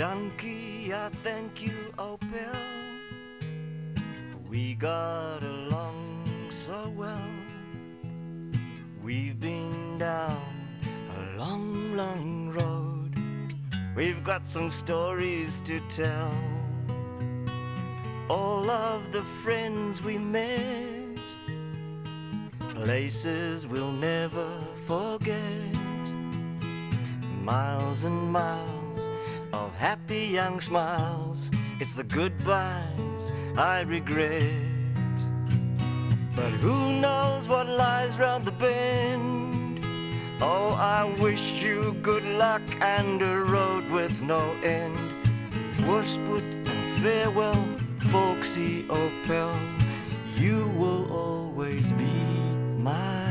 Donkey, I thank you, oh pal. We got along so well. We've been down a long, long road. We've got some stories to tell. All of the friends we met, places we'll never forget. Miles and miles of happy young smiles. It's the goodbyes I regret. But who knows what lies round the bend? Oh, I wish you good luck and a road with no end. Worsfoot and farewell, folksy, oh pal. You will always be my